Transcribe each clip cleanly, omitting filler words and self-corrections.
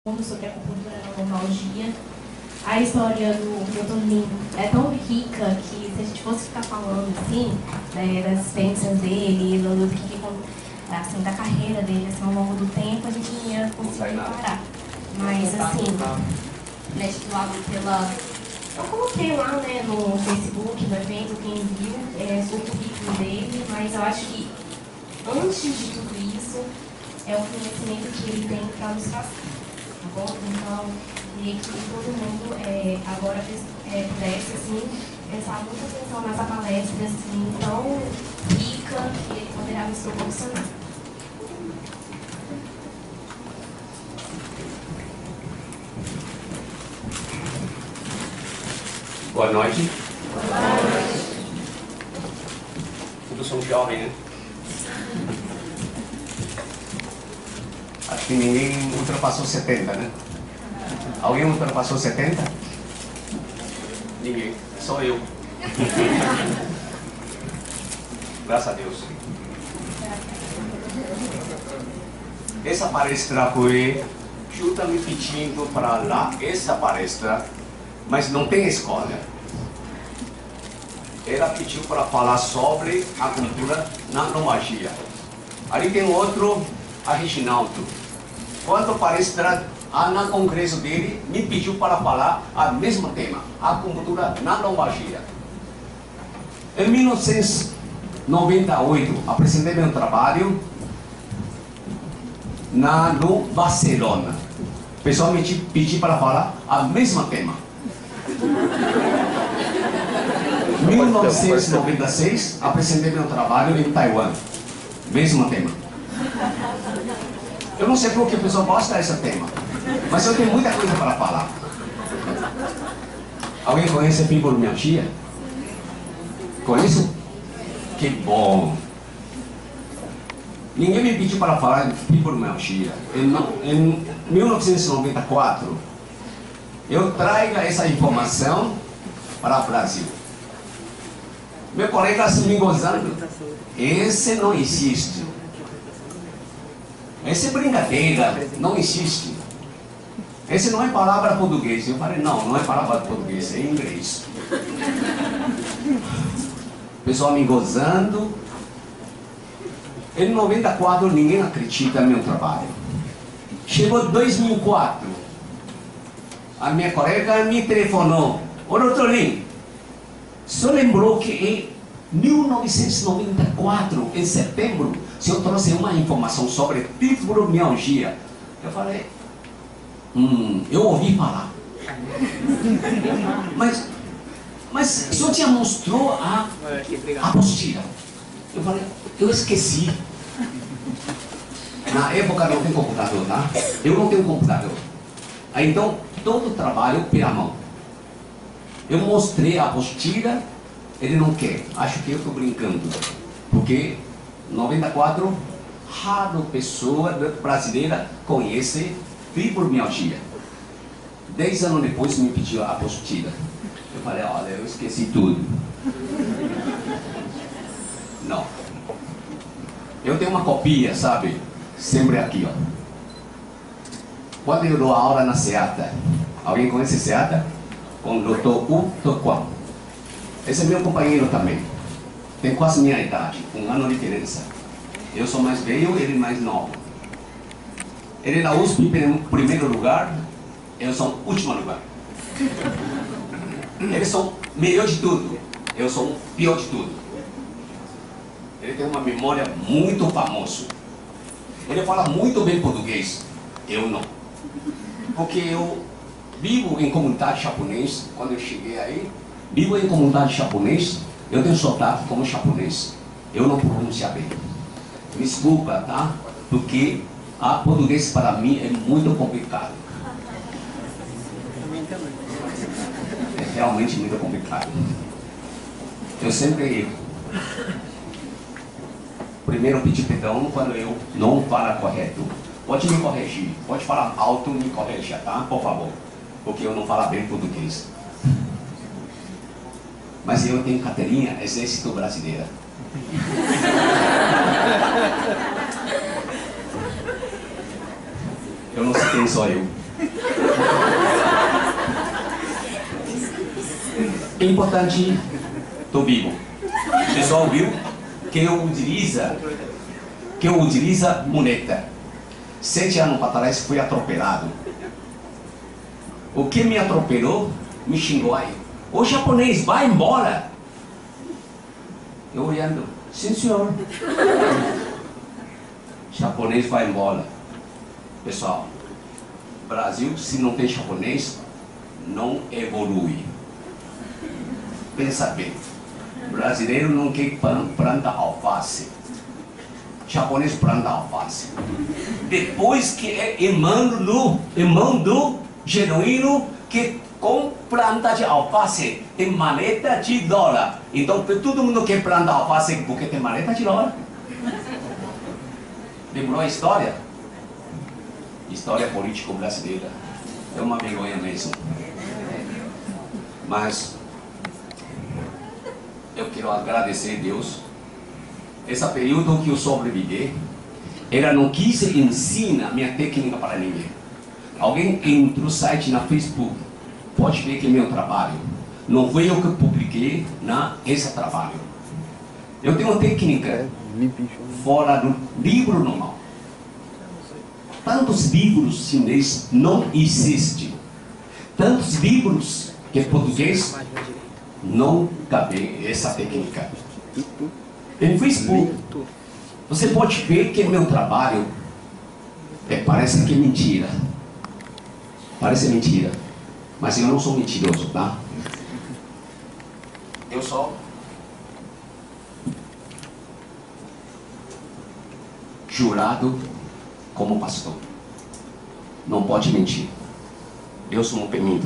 sobre a acupuntura na lombalgia. A história do Dr. Lin é tão rica que, se a gente fosse ficar falando assim, das experiências dele, assim, da carreira dele assim, ao longo do tempo, a gente não ia conseguir parar. Mas assim, legislado pela... Eu coloquei lá, né, no Facebook, no evento, quem viu, o currículo dele, mas eu acho que antes de tudo isso é o conhecimento que ele tem para nos passar. Tá bom? Então, queria que todo mundo agora pudesse assim, prestar muita atenção nessa palestra assim, tão rica que ele poderá nos proporcionar. Boa noite. Boa noite. Todos são jovens, né? Acho que ninguém ultrapassou 70, né? Alguém ultrapassou 70? Ninguém, só eu. Graças a Deus. Essa palestra foi Juta me pedindo para lá essa palestra, mas não tem escolha. Ela pediu para falar sobre a cultura nanomagia. Ali tem outro, a Reginaldo. Quando palestra no congresso dele, me pediu para falar o mesmo tema, a cultura nanomagia. Em 1998, apresentei meu trabalho no Barcelona. O pessoal me pediu para falar o mesmo tema. Em 1996, apresentei meu trabalho em Taiwan. Mesmo tema. Eu não sei por que o pessoal gosta desse tema, mas eu tenho muita coisa para falar. Alguém conhece a fibromialgia? Conhece? Que bom! Ninguém me pediu para falar de fibromialgia. Em 1994, eu trago essa informação para o Brasil. Meu colega assim me gozando. Esse não existe. Essa é brincadeira, não existe. Esse não é palavra portuguesa. Eu falei, não é palavra portuguesa, é inglês. O pessoal me gozando. Em 94, ninguém acredita no meu trabalho. Chegou 2004. A minha colega me telefonou. Ô, doutor Lin, o senhor lembrou que em 1994, em setembro, o senhor trouxe uma informação sobre fibromialgia. Eu falei, eu ouvi falar. Mas o senhor tinha mostrou a apostila. Eu falei, eu esqueci. Na época não tem computador, tá? Eu não tenho computador. Aí, então, todo o trabalho pela mão. Eu mostrei a apostila, ele não quer. Acho que eu estou brincando. Porque em 94, raro pessoa brasileira conhece fibromialgia. 10 anos depois me pediu a apostila. Eu falei, olha, eu esqueci tudo. Não. Eu tenho uma copia, sabe? Sempre aqui, ó. Quando eu dou aula na SEATA, alguém conhece SEATA? Com o Dr. Wu Toquan. Esse é meu companheiro também. Tem quase minha idade, 1 ano de diferença. Eu sou mais velho, ele mais novo. Ele na USP em primeiro lugar, eu sou em último lugar. Eles são melhor de tudo, eu sou o pior de tudo. Ele tem uma memória muito famosa. Ele fala muito bem português, eu não. Porque eu vivo em comunidade japonesa, quando eu cheguei aí, vivo em comunidade japonesa, eu tenho sotaque como japonês. Eu não pronuncio bem. Me desculpa, tá? Porque a português para mim é muito complicado. É realmente muito complicado. Eu sempre erro. Primeiro pedir perdão quando eu não falo correto. Pode me corrigir, pode falar alto e me corrija, tá? Por favor. Porque eu não falo bem português. Mas eu tenho carteirinha Exército Brasileira. Eu não sei quem sou eu. É importante, estou vivo. O pessoal viu que eu utiliza moneta. 7 anos para trás fui atropelado. O que me atropelou me xingou aí. O japonês, vai embora. Eu olhando, sim senhor. Japonês vai embora. Pessoal, Brasil, se não tem japonês, não evolui. Pensa bem. Brasileiro não quer planta alface. Japonês planta alface. Depois que é irmão do genuíno que com planta de alface tem maleta de dólar. Então todo mundo quer plantar alface porque tem maleta de dólar. Lembrou a história? História política brasileira. É uma vergonha mesmo. Mas eu quero agradecer a Deus. Esse período que eu sobrevivi, ela não quis ensinar minha técnica para ninguém. Alguém entra no site na Facebook, pode ver que é meu trabalho. Não foi eu que publiquei esse trabalho. Eu tenho uma técnica fora do livro normal. Tantos livros chineses não existem. Tantos livros que português não cabe essa técnica. Em Facebook, você pode ver que meu trabalho parece que é mentira. Parece mentira. Mas eu não sou mentiroso, tá? Eu sou jurado como pastor. Não pode mentir. Deus não permite.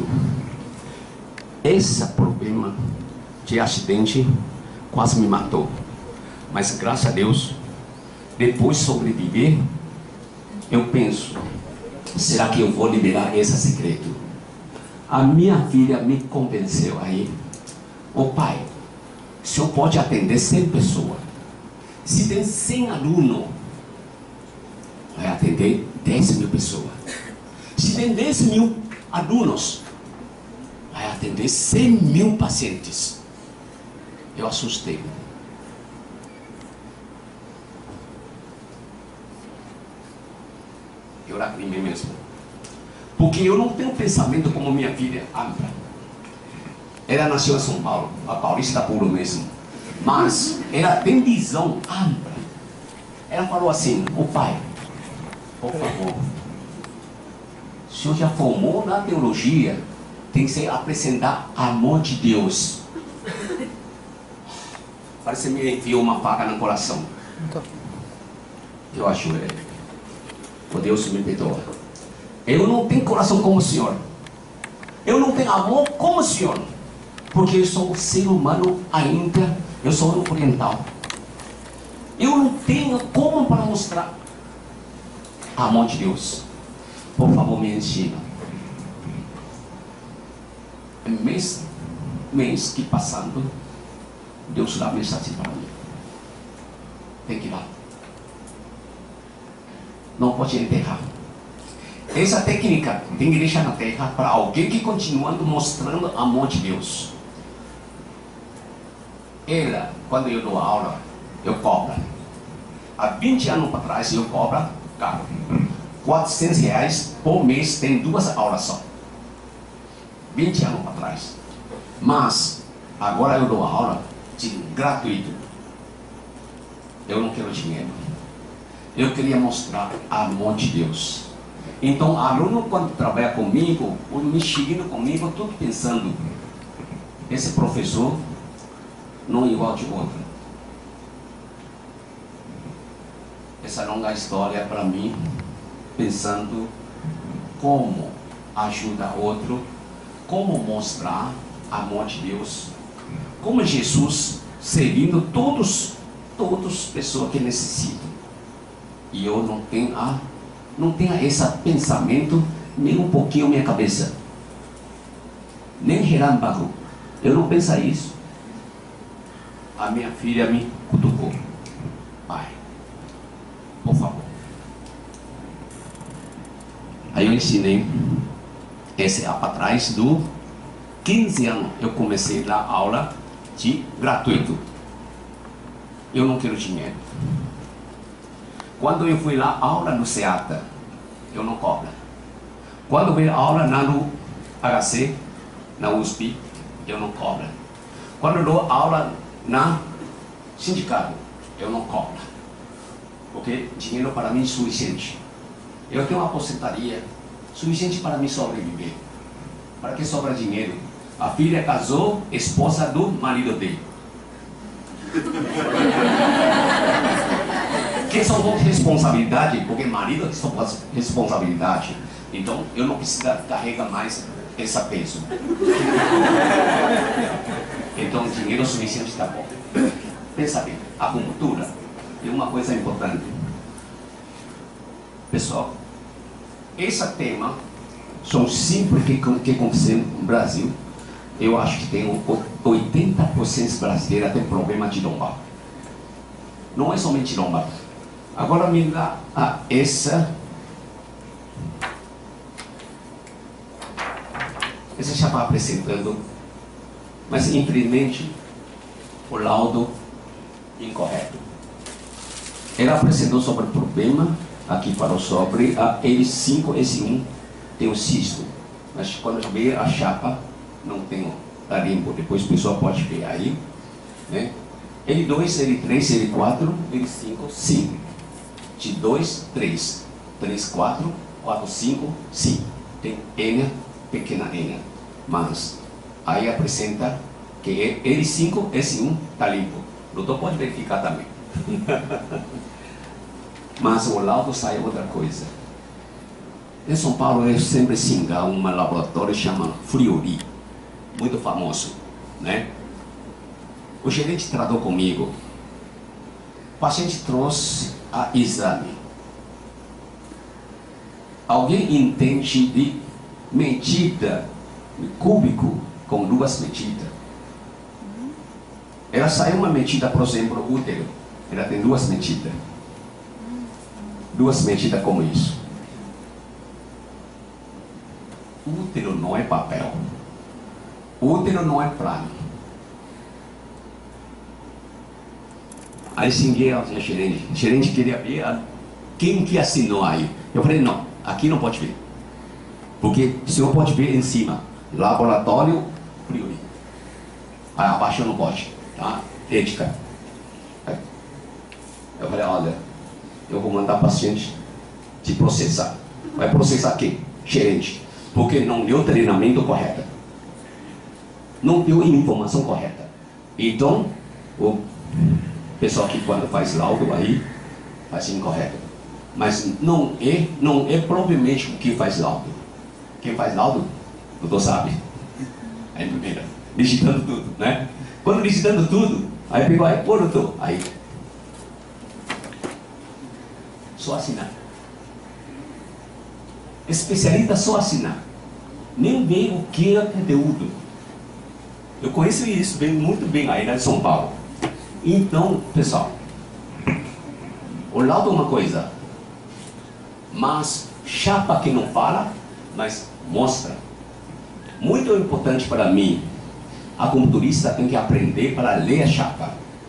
Esse problema de acidente quase me matou. Mas graças a Deus, depois de sobreviver, eu penso, será que eu vou liberar esse segredo? A minha filha me convenceu aí. Ô pai, o senhor pode atender 100 pessoas. Se tem 100 alunos, vai atender 10 mil pessoas. Se tem 10 mil alunos, vai atender 100 mil pacientes. Eu assustei. Eu lacrimei mesmo. Porque eu não tenho pensamento como minha filha, Ambra. Ela nasceu em São Paulo, a paulista puro mesmo. Mas ela tem visão ampla. Ela falou assim, ô pai, por favor, o senhor já formou na teologia, tem que se apresentar amor de Deus. Parece que me enfiou uma faca no coração. Eu acho, oh Deus me perdoa. Eu não tenho coração como o senhor. Eu não tenho amor como o senhor. Porque eu sou um ser humano ainda. Eu sou um oriental. Eu não tenho como para mostrar amor de Deus. Por favor, me ensina. Mês que passando, Deus dá mensagem para mim. Tem que ir lá. Não pode enterrar. Essa técnica tem que deixar na terra para alguém que continuando mostrando amor de Deus. Ela, quando eu dou aula, eu cobro. Há 20 anos para trás eu cobro caro. R$400 por mês, tem 2 aulas só. 20 anos para trás. Mas agora eu dou aula de gratuito. Eu não quero dinheiro. Eu queria mostrar amor de Deus. Então, aluno quando trabalha comigo, me seguindo comigo, tudo pensando, esse professor não é igual de outro. Essa longa história para mim, pensando como ajudar outro, como mostrar amor de Deus, como Jesus servindo todas as pessoas que necessitam. E eu não tenho esse pensamento nem um pouquinho na minha cabeça, nem relâmpago. Eu não penso isso. A minha filha me cutucou. Pai, por favor. Aí eu ensinei esse é para trás do 15 anos eu comecei a dar aula de gratuito. Eu não quero dinheiro. Quando eu fui lá, aula no SEATA, eu não cobro. Quando eu veio aula no HC, na USP, eu não cobro. Quando eu dou aula na sindicato, eu não cobro. Porque dinheiro para mim é suficiente. Eu tenho uma aposentadoria suficiente para me sobreviver. Para que sobra dinheiro? A filha casou, esposa do marido dele. Que são outras responsabilidades, porque marido é responsabilidade. Então eu não preciso carregar mais esse peso. Então dinheiro suficiente está bom. Pensa bem, a cultura é uma coisa importante. Pessoal, esse tema são simples que acontecem no Brasil. Eu acho que tem 80% brasileira tem problema de lombar. Não é somente lombar. Agora me dá essa já está apresentando, mas infelizmente o laudo incorreto. Ela apresentou sobre o problema, aqui falou sobre a L5S1 tem um cisto, mas quando vê a chapa não tem a limpo, depois o pessoal pode ver aí, né? L2, L3, L4, L5, sim. De 2, 3, 3, 4, 4, 5, sim. Tem N, pequena N, mas aí apresenta que L5, S1 está limpo. O doutor pode verificar também. Mas o laudo sai outra coisa. Em São Paulo eu sempre singa um laboratório chama Friori, muito famoso, né? O gerente tratou comigo. O paciente trouxe a exame. Alguém entende de medida cúbico com duas medidas? Ela saiu uma medida, por exemplo, útero. Ela tem duas medidas. Duas medidas como isso. Útero não é papel. Útero não é plano. Aí xinguei a gerente. O gerente queria ver quem que assinou aí. Eu falei, não, aqui não pode ver. Porque o senhor pode ver em cima. Laboratório Friori. Aí abaixo não pode. Tá? Ética. Eu falei, olha, eu vou mandar paciente te processar. Vai processar quem? Gerente. Porque não deu treinamento correto. Não deu informação correta. Então, o pessoal que quando faz laudo aí, faz incorreto. Mas não é propriamente o que faz laudo. Quem faz laudo, o doutor sabe. Aí primeiro, digitando tudo, né? Quando digitando tudo, aí pegou aí, pô doutor, aí. Só assinar. Especialista só assinar. Nem vê o que é conteúdo. Eu conheço isso, venho muito bem aí na São Paulo. Então, pessoal, o laudo é uma coisa, mas chapa que não fala, mas mostra. Muito importante para mim, a acupunturista tem que aprender para ler a chapa.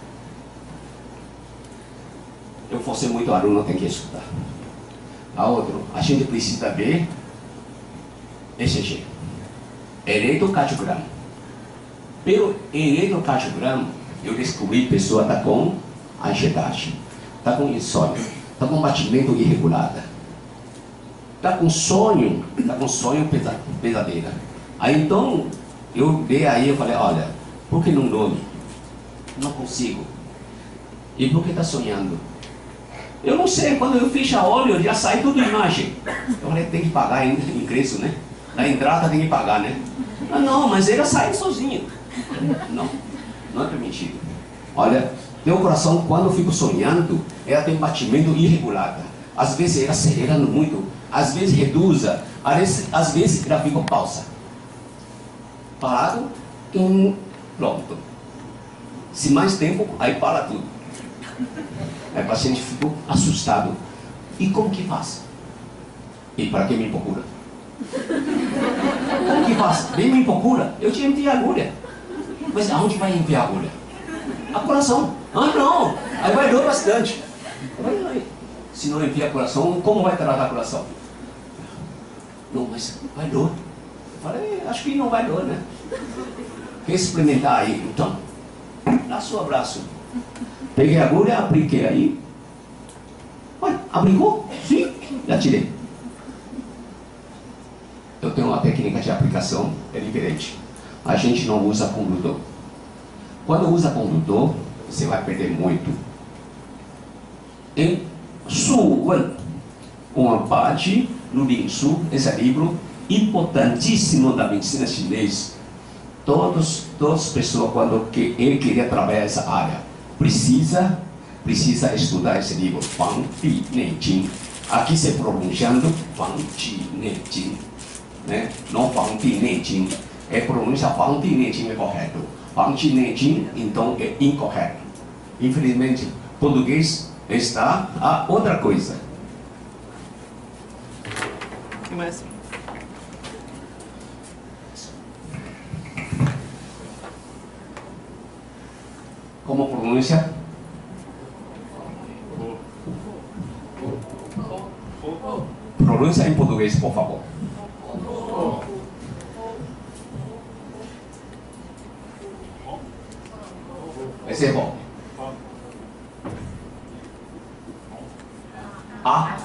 Eu fosse muito aluno, tem que estudar. A outra, a gente precisa ver ECG, eletrocardiograma. Pelo eletrocardiograma, eu descobri que a pessoa está com ansiedade, está com insônia, está com batimento irregular, está com sonho pesadeira. Aí então, eu falei, olha, por que não dorme? Não consigo. E por que está sonhando? Eu não sei, quando eu fecho o olho, já sai tudo imagem. Eu falei, tem que pagar ingresso, né? Na entrada tem que pagar, né? Ah, não, mas ele sai sozinho. Não, não é permitido. Olha, meu coração, quando eu fico sonhando, ela tem batimento irregular. Às vezes ela acelera muito, às vezes reduz, às vezes ela fica pausa. Parado, pronto. Se mais tempo, aí para tudo. Aí o paciente ficou assustado. E como que faz? E para que me procura? Como que faz? Vem me procura, eu te envio a agulha. Mas aonde vai enviar a agulha? A coração. Ah, não, aí vai doer bastante. Se não envia coração, como vai tratar o coração? Não, mas vai doer. Eu falei, acho que não vai doer, né? Quer experimentar aí? Então, dá seu abraço. Peguei a agulha, apliquei aí. Olha, aplicou? Sim, já tirei. Eu tenho uma técnica de aplicação, é diferente. A gente não usa condutor. Quando usa condutor, você vai perder muito. Em Su Wen, uma parte no Ling Su, esse livro importantíssimo da medicina chinesa. Todas as pessoas, quando ele queria trabalhar essa área, precisa estudar esse livro, Fang Di Nei Jing. Aqui se pronunciando Fang Di Nei Jing, né? Não Fang Di Nei Jing. É pronunciar Fang Di Nei Jing é correto. Fang Di Nei Jing, então, é incorreto. Infelizmente, português está a outra coisa. Que mais? Como pronuncia? Pronuncia em português, por favor. Esse é bom. A.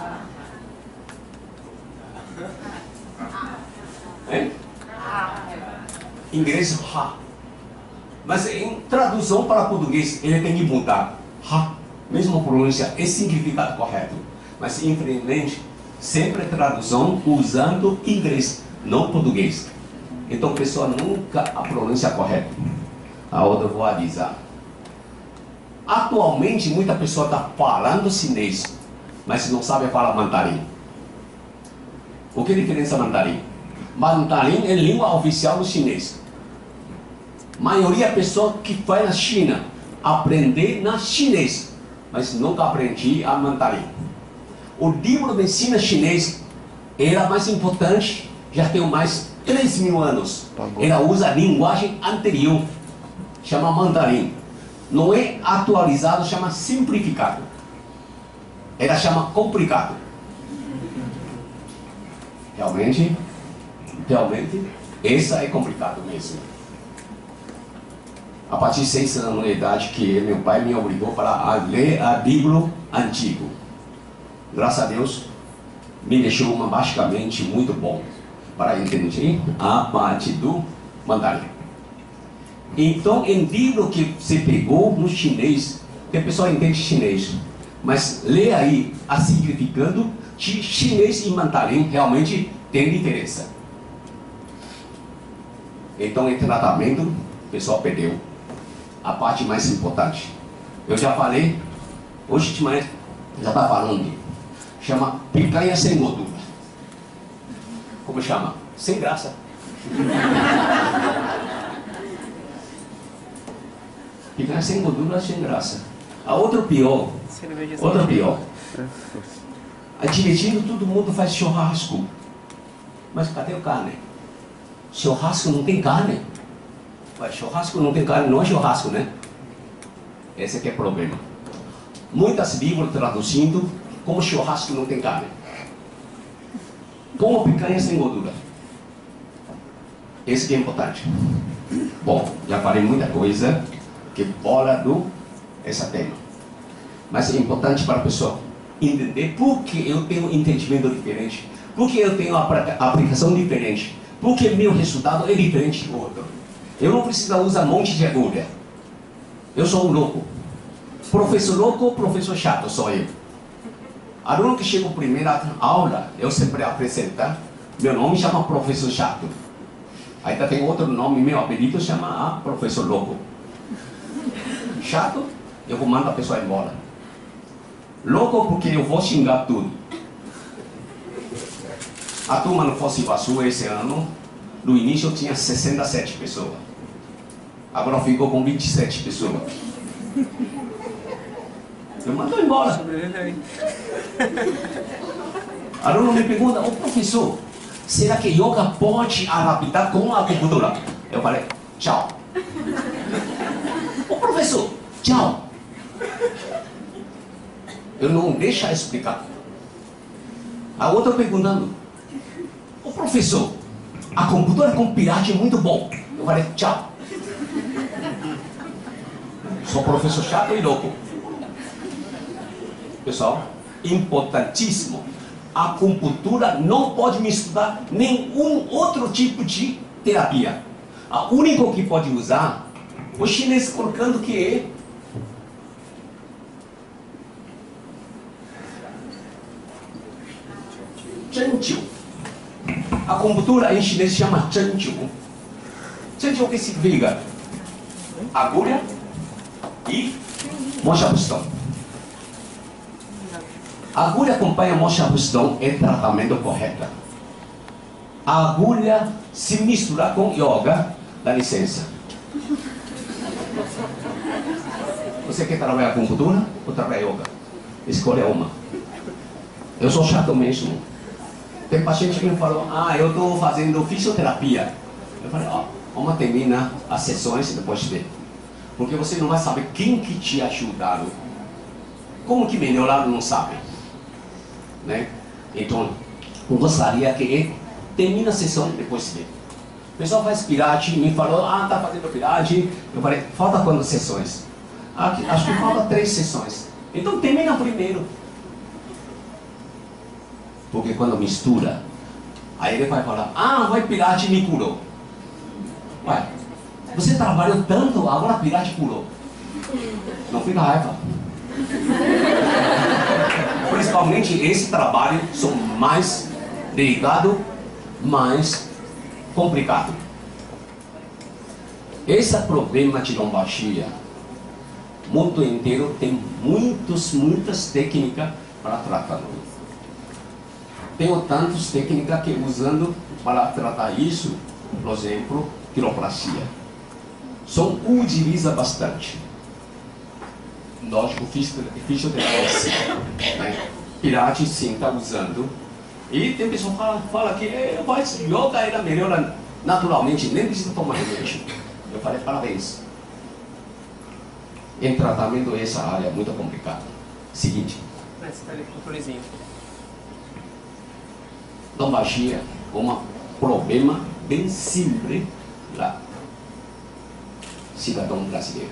Hein? Inglês, ha. Mas em tradução para português, ele tem que mudar. Ha, mesmo pronúncia, é significado correto. Mas infelizmente, sempre tradução usando inglês, não português. Então a pessoa nunca a pronúncia correta. A outra eu vou avisar. Atualmente, muita pessoa está falando chinês, mas não sabe falar mandarim. O que é a diferença mandarim? Mandarim é língua oficial do chinês. Maioria da pessoa que vai na China aprender na chinês, mas nunca aprendi a mandarim. O livro de ensino chinês era mais importante, já tem mais 3.000 anos. Ela usa a linguagem anterior, chama mandarim. Não é atualizado, chama simplificado. Ela chama complicado. Realmente, essa é complicado mesmo. A partir de 6 anos de idade que meu pai me obrigou para ler a Bíblia antigo. Graças a Deus, me deixou basicamente muito bom para entender a parte do mandarim. Então, em livro que você pegou no chinês, que a pessoa entende chinês, mas lê aí a significando de chinês e mandarim, realmente tem diferença. Então, em tratamento, o pessoal perdeu a parte mais importante. Eu já falei, hoje de manhã já está falando, chama picanha sem gordura. Como chama? Sem graça. Picanha sem gordura, sem graça. A outra pior, admitindo todo mundo faz churrasco, mas cadê a carne? Churrasco não tem carne. Mas churrasco não tem carne, não é churrasco, né? Esse aqui é o problema. Muitas livros traduzindo como churrasco não tem carne. Como picanha sem gordura. Esse que é importante. Bom, já falei muita coisa que fora do esse tema. Mas é importante para a pessoa entender por que eu tenho um entendimento diferente, por que eu tenho uma aplicação diferente, por que meu resultado é diferente do outro. Eu não preciso usar um monte de agulha. Eu sou um louco. Professor louco, professor chato, sou eu. Aluno que chega na primeira aula, eu sempre apresento. Meu nome chama professor chato. Ainda tem outro nome, meu apelido chama professor louco. Chato, eu vou mandar a pessoa embora. Louco porque eu vou xingar tudo. A turma no Foz do Iguaçu esse ano, no início tinha 67 pessoas. Agora ficou com 27 pessoas. Eu mando embora. Aluno me pergunta, ô professor, será que yoga pode adaptar com a acupuntura? Eu falei, tchau. Ô professor, tchau. Eu não deixo explicar. A outra perguntando, ô professor, a acupuntura com pirate é muito bom. Eu falei, tchau. Sou professor chato e louco. Pessoal, importantíssimo. A acupuntura não pode misturar nenhum outro tipo de terapia. A única que pode usar, o chinês colocando que é Zhenjiu. A acupuntura em chinês chama Zhenjiu. Zhenjiu o que significa? Agulha e mocha-bustão. A agulha acompanha mocha-bustão é tratamento correto. A agulha se misturar com yoga, dá licença. Você quer trabalhar com acupuntura ou trabalhar yoga? Escolha uma. Eu sou chato mesmo. Tem paciente que me falou, eu estou fazendo fisioterapia. Eu falei, vamos terminar as sessões e depois ver. Porque você não vai saber quem que te ajudaram. Como que melhoraram, não sabe. Né? Então, eu gostaria que termine a sessão e depois vê. O pessoal faz pirate, me falou, tá fazendo pirate. Eu falei, falta quantas sessões? Acho que falta 3 sessões. Então termina primeiro. Porque quando mistura, aí ele vai falar, vai pirate me curou. Ué, você trabalhou tanto, agora pirate curou. Não fica raiva. Principalmente esse trabalho são mais delicado, mais complicado. Esse problema de lombalgia, o mundo inteiro tem muitas técnicas para tratar. Tenho tantas técnicas que usando para tratar isso, por exemplo, quiropraxia. Só utiliza bastante. Lógico, fisioterapia, né? Pirate sim está usando. E tem pessoa que fala que faz yoga, ela melhora naturalmente, nem precisa tomar remédio. Eu falei, parabéns. Em tratamento, essa área é muito complicada. Seguinte. Lombalgia é um problema bem simples lá. Cidadão brasileiro.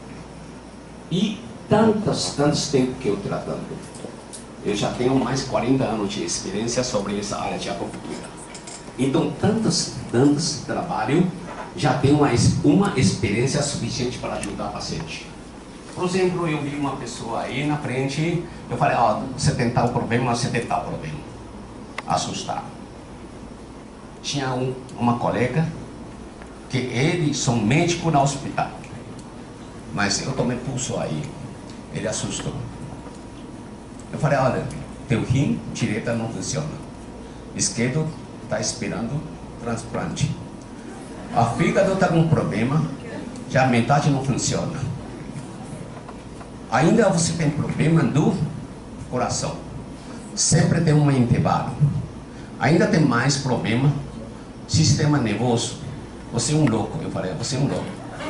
E tantos tempos que eu tratando. Eu já tenho mais de 40 anos de experiência sobre essa área de acupuntura. Então, tantos trabalho, já tenho uma experiência suficiente para ajudar o paciente. Por exemplo, eu vi uma pessoa aí na frente, eu falei, você tem tal problema, você tem tal problema. Assustado. Tinha uma colega, que eles são médicos no hospital. Mas eu tomei pulso aí, ele assustou. Eu falei, olha, teu rim direita não funciona. Esquerdo está esperando transplante. A fígado está com problema, já a metade não funciona. Ainda você tem problema do coração. Sempre tem um intervalo. Ainda tem mais problema, sistema nervoso. Você é um louco. Eu falei, você é um louco.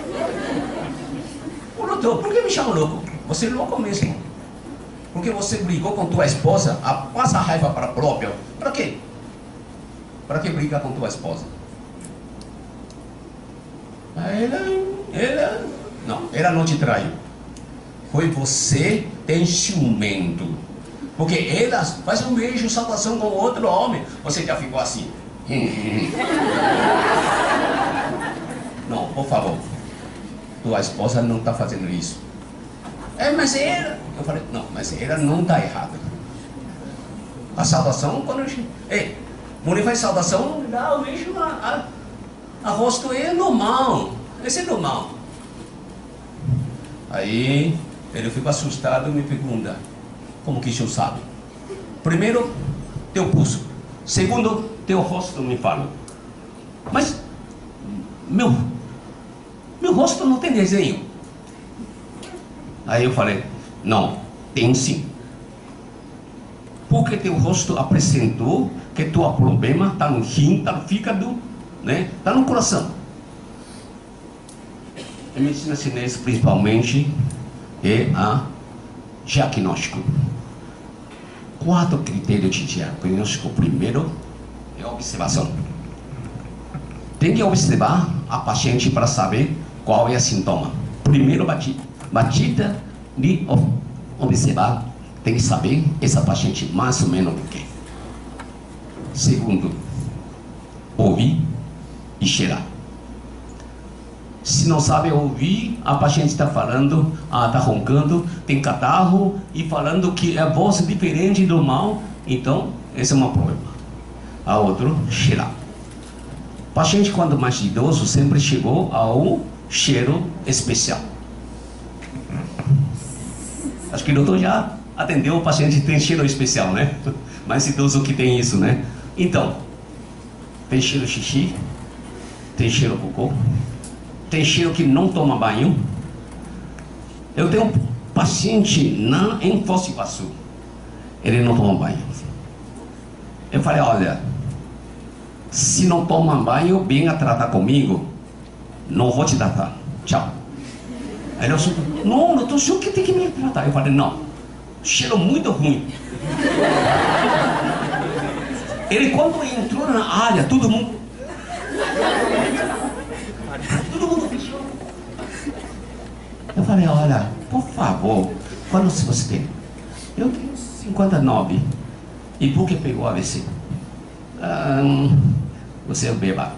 Por que me chama louco? Você é louco mesmo. Porque você brigou com tua esposa, passa a raiva para a própria. Para quê? Para que brigar com tua esposa? Ela não te traiu. Foi você tem ciumento. Porque ela faz um beijo, salvação com outro homem. Você já ficou assim. Não, por favor. Tua esposa não está fazendo isso. Mas ela... Eu falei, não, mas ela não está errada. A saudação, quando mulher faz saudação, dá o beijo, a rosto é normal. Esse é normal. Aí, ele ficou assustado e me pergunta, como que o senhor sabe? Primeiro, teu pulso. Segundo, teu rosto me fala. Mas, meu rosto não tem desenho. Aí eu falei, não, tem sim. Porque teu rosto apresentou que teu problema está no rim, está no fígado, né? Está no coração. A medicina chinesa, principalmente, é a diagnóstico. 4 critérios de diagnóstico. Primeiro é a observação. Tem que observar a paciente para saber qual é o sintoma. Primeiro batida de observar, tem que saber essa paciente mais ou menos o que. Segundo, ouvir e cheirar. Se não sabe ouvir, a paciente está falando, está roncando, tem catarro e falando que é voz diferente do normal, então esse é um problema. A outro, cheirar. Paciente, quando mais idoso, sempre chegou ao cheiro especial. Acho que o doutor já atendeu o paciente que tem cheiro especial, né? Mais idoso que tem isso, né? Então, tem cheiro xixi, tem cheiro cocô, tem cheiro que não toma banho. Eu tenho um paciente em Foz do Iguaçu, ele não toma banho. Eu falei, olha, se não toma banho, venha tratar comigo, não vou te tratar, tchau. Aí ele falou, não, doutor, o senhor que tem que me tratar. Eu falei, não, cheiro muito ruim. Ele, quando entrou na área, todo mundo fechou. Eu falei, olha, por favor, quantos você tem? Eu tenho 59. E por que pegou AVC? Você é um bêbado.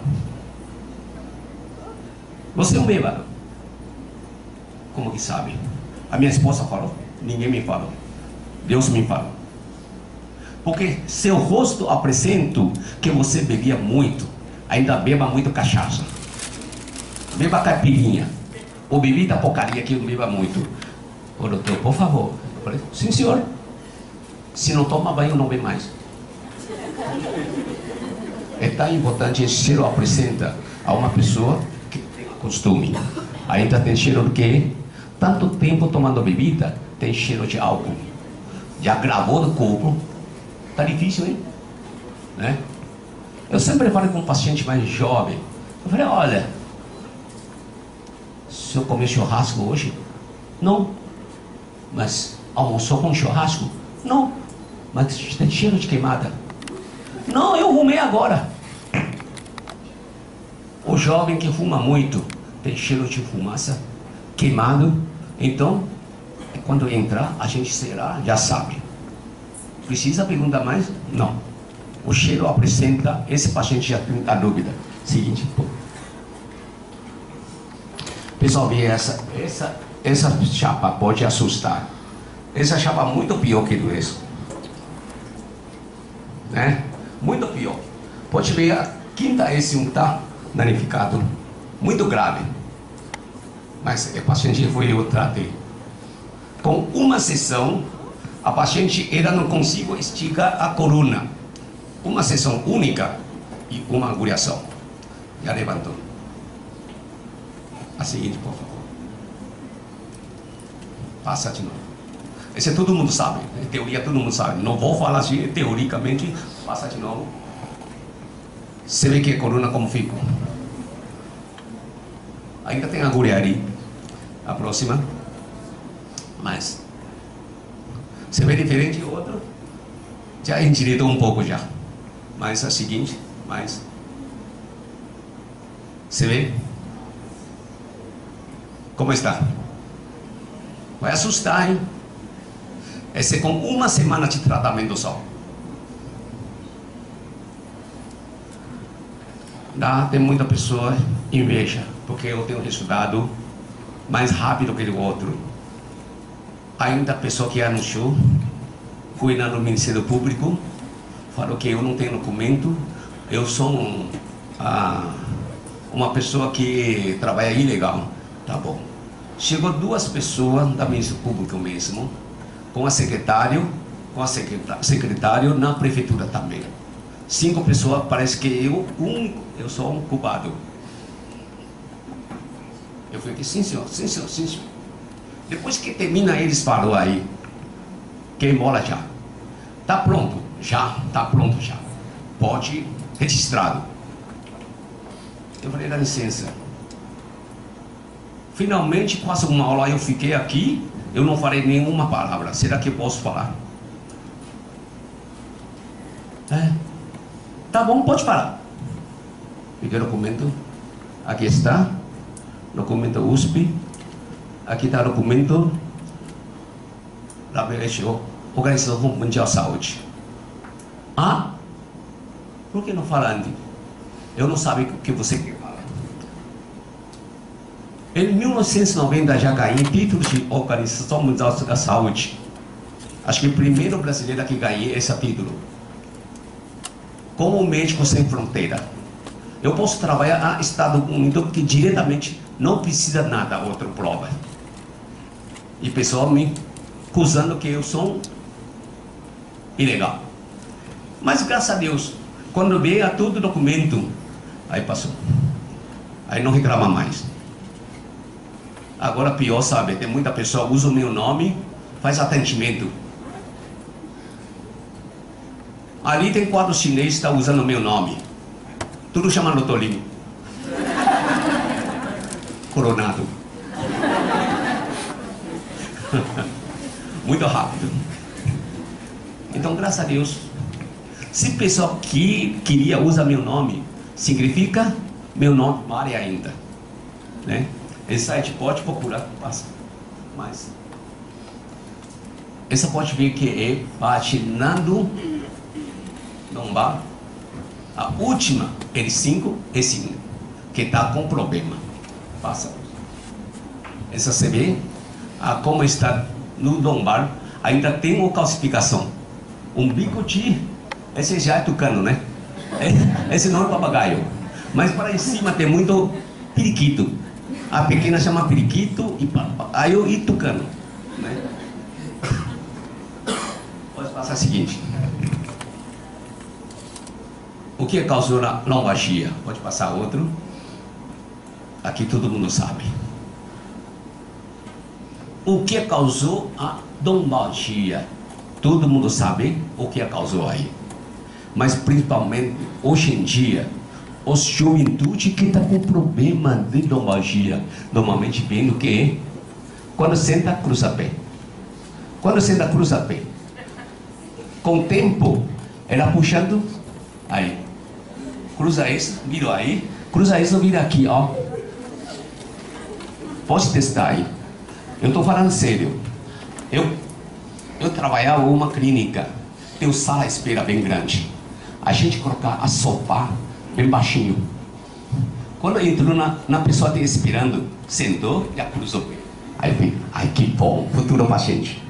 Você é um bêbado. Como que sabe? A minha esposa falou, ninguém me falou. Deus me falou. Porque seu rosto apresenta que você bebia muito, ainda beba muito cachaça. Beba caipirinha. Ou bebida porcaria que não beba muito. Ô doutor, por favor. Eu falei, sim senhor. Se não toma banho, não bebe mais. É tão importante, esse cheiro apresenta a uma pessoa que tem costume. Ainda tem cheiro do quê? Tanto tempo tomando bebida, tem cheiro de álcool. Já gravou no corpo. Tá difícil, hein? Né? Eu sempre falo com um paciente mais jovem. Eu falei, olha, se eu comer churrasco hoje? Não. Mas almoçou com churrasco? Não. Mas tem cheiro de queimada? Não, eu fumei agora. O jovem que fuma muito tem cheiro de fumaça, queimado. Então, quando entrar, a gente já sabe. Precisa perguntar mais? Não. O cheiro apresenta, esse paciente já tem a dúvida. Seguinte, pô. Pessoal, vê essa chapa pode assustar. Essa chapa é muito pior que doença. Né? Muito pior. Pode ver a quinta S1 está danificado. Muito grave. Mas o paciente foi eu tratei. Com uma sessão, a paciente ela não conseguiu esticar a coluna. Uma sessão única e uma agulhação. Já levantou. A seguinte, por favor. Passa de novo. Esse todo mundo sabe. Em teoria todo mundo sabe. Não vou falar assim teoricamente. Passa de novo. Você vê que a coluna como fica. Ainda tem agulha ali. A próxima. Mas você vê diferente do outro. Já endireitou um pouco já. Mas a seguinte. Mas você vê como está? Vai assustar, hein? Esse é com uma semana de tratamento só. Tem muita pessoa inveja, porque eu tenho resultado mais rápido que o outro. Ainda a pessoa que anunciou, fui lá no Ministério Público, falou que eu não tenho documento, eu sou uma pessoa que trabalha ilegal. Tá bom. Chegou 2 pessoas da Ministério Público mesmo, com a secretário na prefeitura também. 5 pessoas, parece que eu sou um culpado. Eu falei que sim senhor, sim senhor, sim senhor. Depois que termina, eles falaram aí, queimou já. Tá pronto? Já, tá pronto já. pode registrado. Eu falei, dá licença. Finalmente, quase uma hora eu fiquei aqui, eu não falei nenhuma palavra. Será que eu posso falar? Tá bom, pode falar. Peguei o documento. Aqui está. Documento USP. Aqui está o documento WHO, Organização Mundial de Saúde. Ah? Por que não fala antes? Eu não sabia o que você quer falar. Em 1990 já ganhei título de Organização Mundial da Saúde. Acho que o primeiro brasileiro que ganhei esse título. Como médico sem fronteira. Eu posso trabalhar no Estados Unidos que diretamente não precisa nada outra prova. E o pessoal me acusando que eu sou ilegal. Mas graças a Deus, quando veio todo o documento, aí passou. Aí não reclama mais. Agora pior, sabe? Tem muita pessoa que usa o meu nome, faz atendimento. Ali tem 4 chineses que estão usando o meu nome. Tudo chama Dr. Lim. Coronado. Muito rápido. Então, graças a Deus, se o pessoal que queria usar meu nome, significa meu nome vale ainda, né? Esse site pode procurar, passa. Mas essa pode ver que é patinando lombar. A última, L5, esse que está com problema. Passa. Essa você vê como está no lombar, ainda tem uma calcificação. Umbigo de, esse já é tucano, né? Esse não é papagaio. Mas para em cima tem muito periquito. A pequena chama periquito e papagaio e tucano, né? Pode passar o seguinte. O que causou a lombalgia? Pode passar outro. Aqui todo mundo sabe. O que causou a lombalgia? Todo mundo sabe o que causou aí. Mas principalmente hoje em dia, os juventude que estão com problema de lombalgia, normalmente vem o que? Quando senta, cruza pé. Quando senta, cruza pé. Com o tempo, ela puxando aí. Cruza isso, vira aí. Cruza isso, vira aqui, ó. Pode testar aí. Eu estou falando sério. Eu trabalhava em uma clínica. Tem uma sala de espera bem grande. A gente colocar a sofá bem baixinho. Quando entrou na pessoa esperando, sentou e cruzou. Aí eu ai que bom, futuro paciente.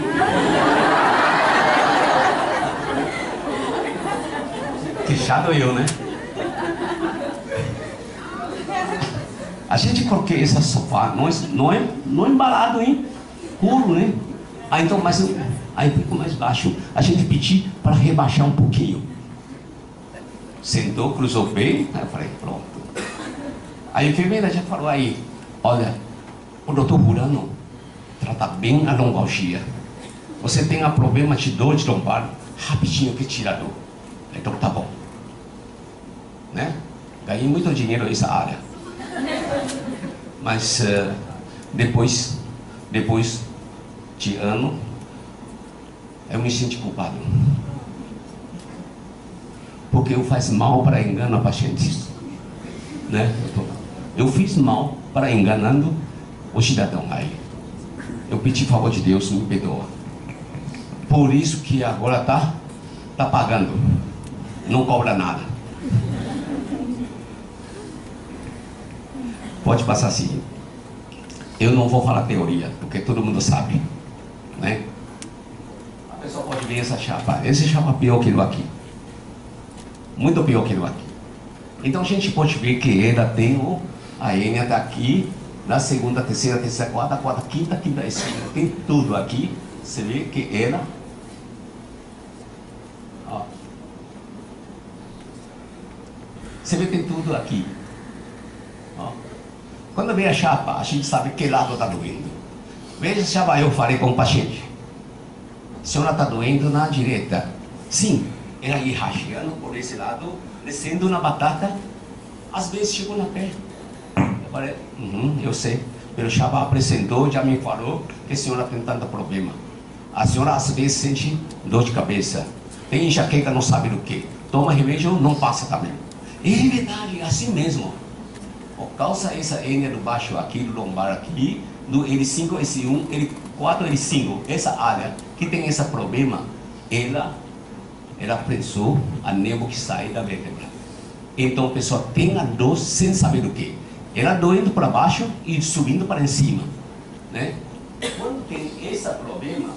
Que chato eu, né? A gente coloquei esse sofá, não é embalado, hein? Puro, né? Aí então, aí ficou mais baixo. A gente pediu para rebaixar um pouquinho. Sentou, cruzou bem, aí eu falei, pronto. Aí a enfermeira já falou aí, olha, o doutor Burano trata bem a lombalgia. Você tem problema de dor de lombar, rapidinho que tira a dor. Então tá bom. Né? Ganhei muito dinheiro nessa área. Mas depois de ano, eu me senti culpado. Porque eu faço mal para enganar pacientes. Né? Eu fiz mal para enganando o cidadão aí. Eu pedi favor de Deus, me perdoa. Por isso que agora tá pagando. Não cobra nada. Pode passar assim. Eu não vou falar teoria, porque todo mundo sabe, né? A pessoa pode ver essa chapa. Essa chapa é pior que o aqui. Muito pior que o aqui. Então a gente pode ver que ela tem a hérnia daqui, na segunda, terceira, quarta, quinta, esquina. Tem tudo aqui. Você vê que ela... Ó. Você vê que tem tudo aqui. Ó. Quando vem a chapa, a gente sabe que lado está doendo. Veja se eu falei com o paciente. A senhora está doendo na direita. Sim, Era ir rasteando por esse lado, descendo na batata, às vezes chegou na pé. Eu falei, eu sei. Pero já apresentou, já me falou que a senhora tem tanto problema. A senhora às vezes sente dor de cabeça, tem enxaqueca, não sabe do que. Toma remédio, não passa também. É verdade, assim mesmo. Por causa dessa hérnia do baixo aqui, do lombar aqui, do L5, L1, L4, L5, essa área que tem esse problema, ela prensou a nervo que sai da vértebra. Então a pessoa tem a dor sem saber do que. Ela doendo para baixo e subindo para cima, né? Quando tem esse problema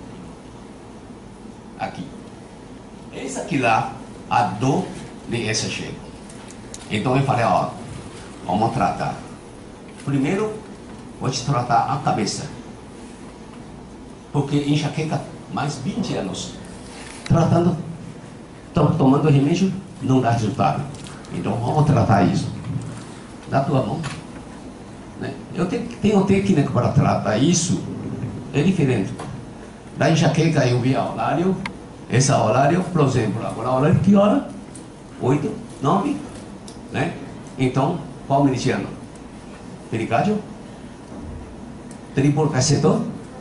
aqui, esse aqui lá, a dor de essa chega. Então eu falei, ó, vamos tratar. Primeiro, vou te tratar a cabeça, porque enxaqueca mais 20 anos tratando, tomando remédio, não dá resultado. Então vamos tratar isso. Da tua mão, né? Eu tenho técnica para tratar isso, é diferente. Da enxaqueca eu vi a horário, esse horário, por exemplo, agora a horário que hora? 8, 9, né? Então, qual meridiano? Pericárdio? Triplo cacetor?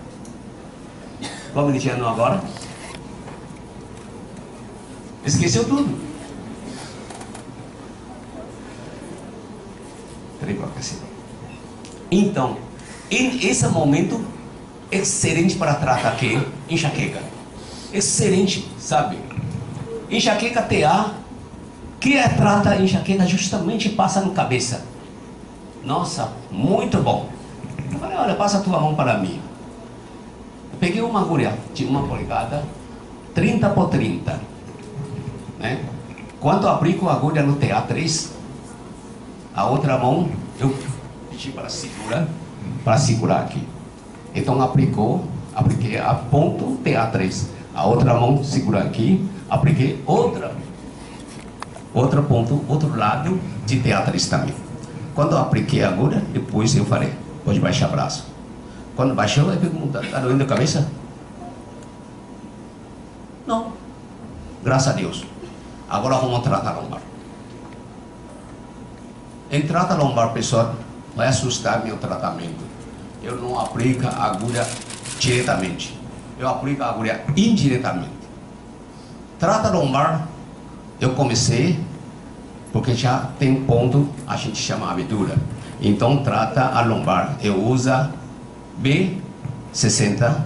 Qual meridiano agora? Esqueceu tudo. Então, esse momento excelente para tratar aqui, enxaqueca. Excelente, sabe? Enxaqueca TA, que trata enxaqueca justamente passa na cabeça. Nossa, muito bom. Eu falei, olha, passa a tua mão para mim. Eu peguei uma agulha de 1 polegada, 30 por 30. Né? Quando eu aplico a agulha no TA3, a outra mão eu pedi para segurar aqui. Então apliquei a ponto TA3. A outra mão segura aqui, apliquei outra ponto, outro lado de TA3 também. Quando eu apliquei a agulha, depois eu falei, pode baixar o braço. Quando baixou, eu pergunto, está doendo a cabeça? Não. Graças a Deus. Agora vamos tratar a lombar. Em tratar a lombar, pessoal, vai assustar meu tratamento. Eu não aplico a agulha diretamente. Eu aplico a agulha indiretamente. Trata a lombar, eu comecei, porque já tem ponto, a gente chama abertura. Então, trata a lombar. Eu uso B60,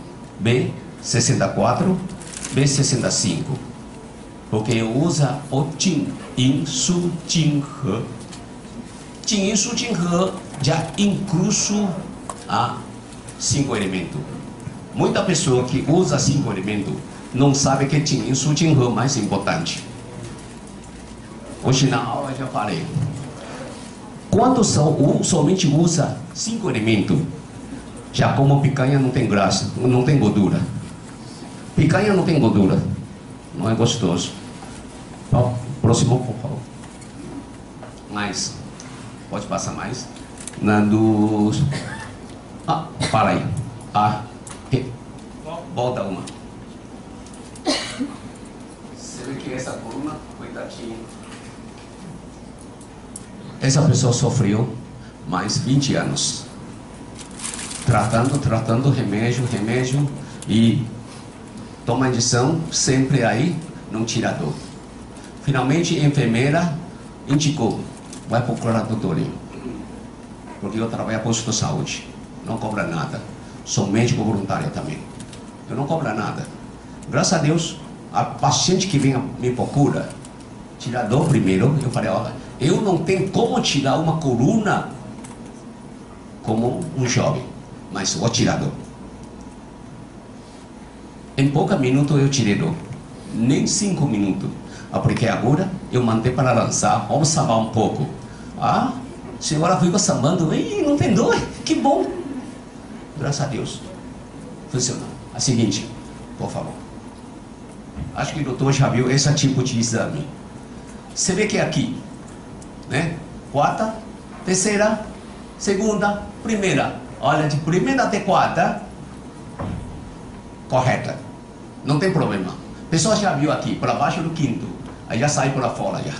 B64, B65. Porque eu uso o Jin, Yin, Su, Jin, He. Jin, Yin, Su, Jin, He já incluso a 5 elementos. Muita pessoa que usa 5 elementos não sabe que Jin, Yin, Su, Jin, He é mais importante. Hoje na aula eu já falei. Quando somente usa 5 elementos, já como picanha não tem graça, não tem gordura. Picanha não tem gordura, não é gostoso. Ó, próximo, por favor. Mais, pode passar mais. Para aí. Volta uma. Você vê que essa coluna, coitadinha. Essa pessoa sofreu mais 20 anos. Tratando, remédio e toma injeção, sempre aí, não tira dor. Finalmente, a enfermeira indicou, vai procurar doutorinho. Porque eu trabalho em posto de saúde, não cobra nada. Sou médico voluntário também. Eu não cobro nada. Graças a Deus, a paciente que vem me procura, tira dor primeiro, eu falei, olha, eu não tenho como tirar uma coluna como um jovem, mas vou tirar dor. Em poucos minutos eu tirei dor, nem 5 minutos. Apliquei agora, eu mandei para lançar, vamos sambar um pouco. A senhora ficou sambando, e não tem dor, que bom. Graças a Deus, funcionou. A seguinte, por favor. Acho que o doutor já viu esse tipo de exame. Você vê que aqui, né? Quarta, terceira, segunda, primeira. Olha, de primeira até quarta, correta. Não tem problema. Pessoa já viu aqui, para baixo do quinto, aí já sai para fora já.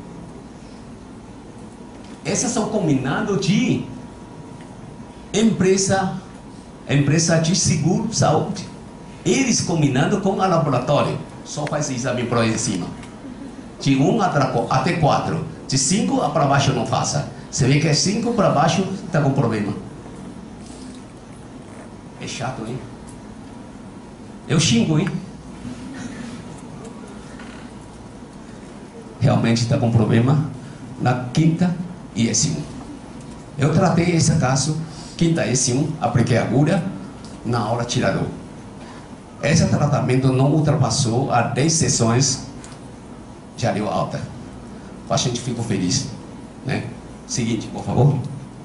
Esses são combinados de empresa de seguro saúde. Eles combinando com o laboratório, só faz exame por aí em cima. De 1 até 4, de 5 para baixo não faça. Você vê que é 5 para baixo, está com problema. É chato, hein? Eu xingo, hein? Realmente está com problema na quinta e S1. Eu tratei esse caso, quinta S1, apliquei agulha na hora tirador. Esse tratamento não ultrapassou as 10 sessões, já deu alta. O paciente ficou feliz, né? Seguinte, por favor.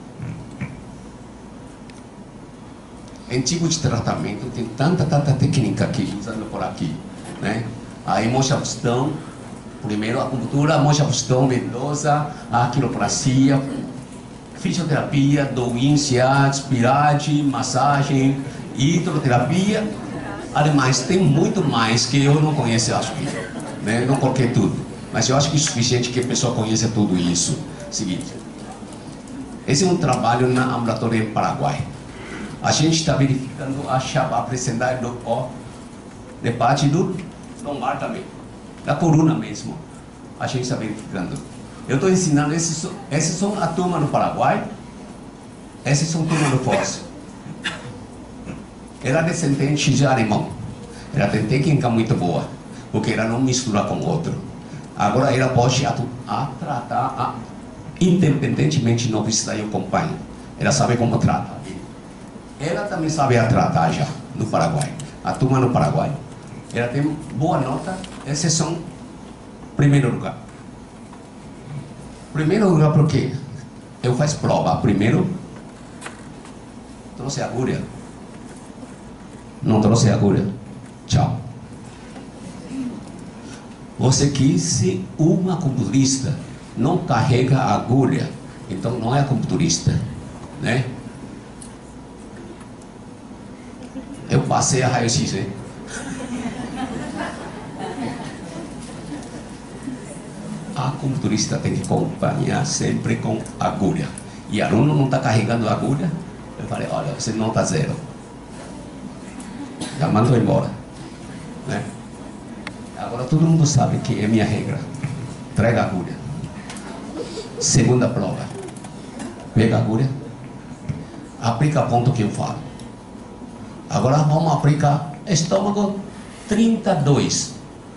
Em tipo de tratamento tem tanta técnica aqui, usando por aqui, né? A hemodiafusão, primeiro a acupuntura, hemodiafusão ventosa, a quiropraxia, fisioterapia, doença, espirade, massagem, hidroterapia. Ademais, tem muito mais que eu não conheço, acho que, né? Não coloquei tudo, mas eu acho que é suficiente que a pessoa conheça tudo isso. Seguinte, esse é um trabalho na ambulatória em Paraguai. A gente está verificando a presença do de parte do lombar também, da coluna mesmo. A gente está verificando. Eu estou ensinando, esses são a turma no Paraguai, esses são a turma no Foz. Ela é descendente de alemão. Ela tem técnica muito boa, porque ela não mistura com o outro. Agora ela pode tratar, independentemente de não visitar e acompanhar. Ela sabe como trata. Ela também sabe a tratar já no Paraguai. A turma no Paraguai. Ela tem boa nota. Esses são primeiro lugar. Primeiro lugar porque eu faço prova. Primeiro, trouxe agulha. Não trouxe agulha. Tchau. Você quis ser um acupunturista. Não carrega agulha. Então não é acupunturista, né? Eu passei a raio-x, hein? A acupunturista tem que acompanhar sempre com agulha. E aluno não está carregando agulha. Eu falei, olha, você não está zero. Já mando embora, né? Agora todo mundo sabe que é minha regra. Traga agulha. Segunda prova. Pega a agulha. Aplica ponto que eu falo. Agora vamos aplicar estômago 32.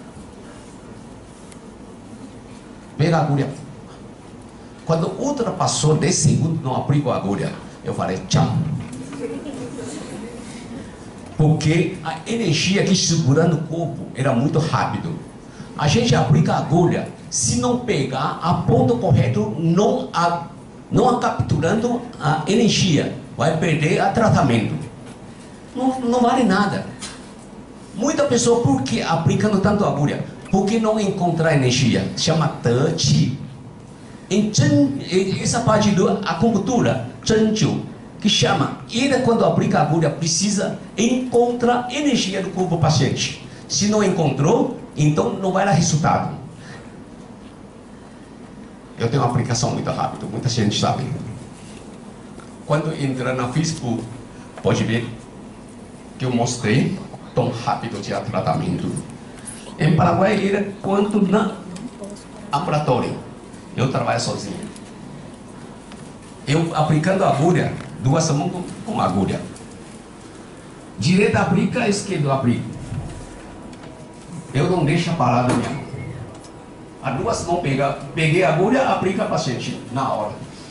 Pega a agulha. Quando ultrapassou 10 segundos, não aplico a agulha. Eu falei, tchau. Porque a energia aqui segurando o corpo era muito rápido. A gente aplica a agulha, se não pegar a ponto correto, não capturando a energia, vai perder o tratamento. Não vale nada. Muita pessoa, por que aplicando tanto agulha? Porque não encontra energia. Chama touch. Essa parte da acupuntura, Zhenjiu, que chama, ele quando aplica a agulha precisa encontrar energia do corpo do paciente. Se não encontrou, então não vai dar resultado. Eu tenho uma aplicação muito rápida, muita gente sabe. Quando entra na Facebook, pode ver que eu mostrei tão rápido de tratamento. Em Paraguai era quanto na ambulatório. Eu trabalho sozinho. Eu aplicando a agulha, 2 mãos com agulha. Direita aplica, esquerda aplica. Eu não deixo parar na minha mão. As 2 mãos peguei a agulha, aplica a paciente na hora.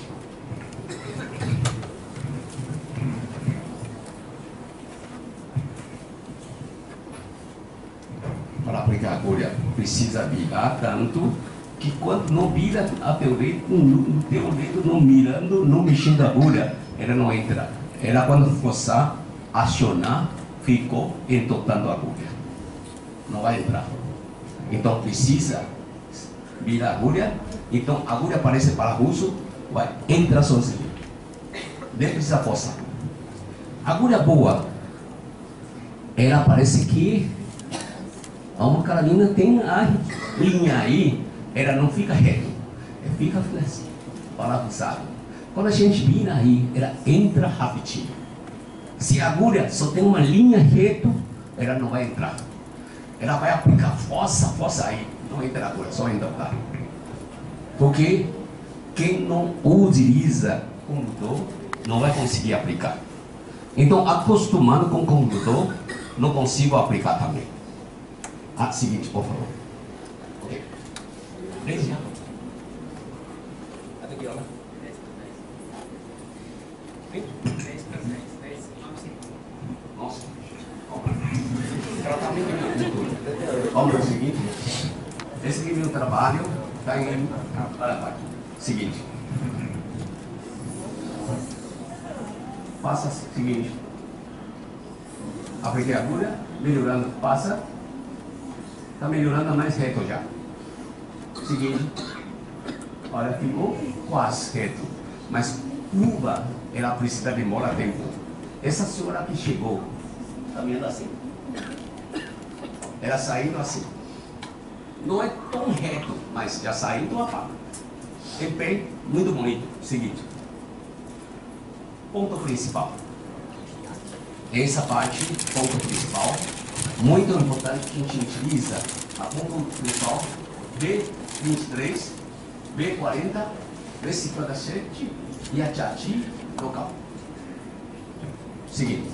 Para aplicar a agulha precisa virar tanto que quando não vira a teu dedo não mirando, não mexendo a agulha, ela não entra. Ela quando forçar, acionar, ficou entortando a agulha. Não vai entrar. Então precisa virar a agulha. Então a agulha aparece parafuso, vai entrar sozinho. Nem precisa forçar. Agulha boa, ela parece que A uma carolina tem a linha aí, ela não fica reto, fica assim, parafusado. Quando a gente vira aí, ela entra rapidinho. Se a agulha só tem uma linha reta, ela não vai entrar. Ela vai aplicar força aí, não entra a agulha, só entra o carro. Porque quem não utiliza condutor não vai conseguir aplicar. Então, acostumando com o condutor, não consigo aplicar também. Seguinte, por favor. Ok. Beleza. Até que hora? Nossa. Vamos ao seguinte. Esse aqui é meu trabalho. Está em... Seguinte. Faça o seguinte. Apliquei a agulha, melhorando, passa. Está melhorando mais reto já. Seguinte. Olha, ficou quase reto. Mas curva, ela precisa demorar tempo. Essa senhora que chegou, está vendo assim? Ela saindo assim. Não é tão reto, mas já saindo a pá. Em pé, muito bonito. Seguinte. Ponto principal. Essa parte, ponto principal, muito importante que a gente utiliza a ponto principal B23, B40, B57 e a chati local. Seguinte.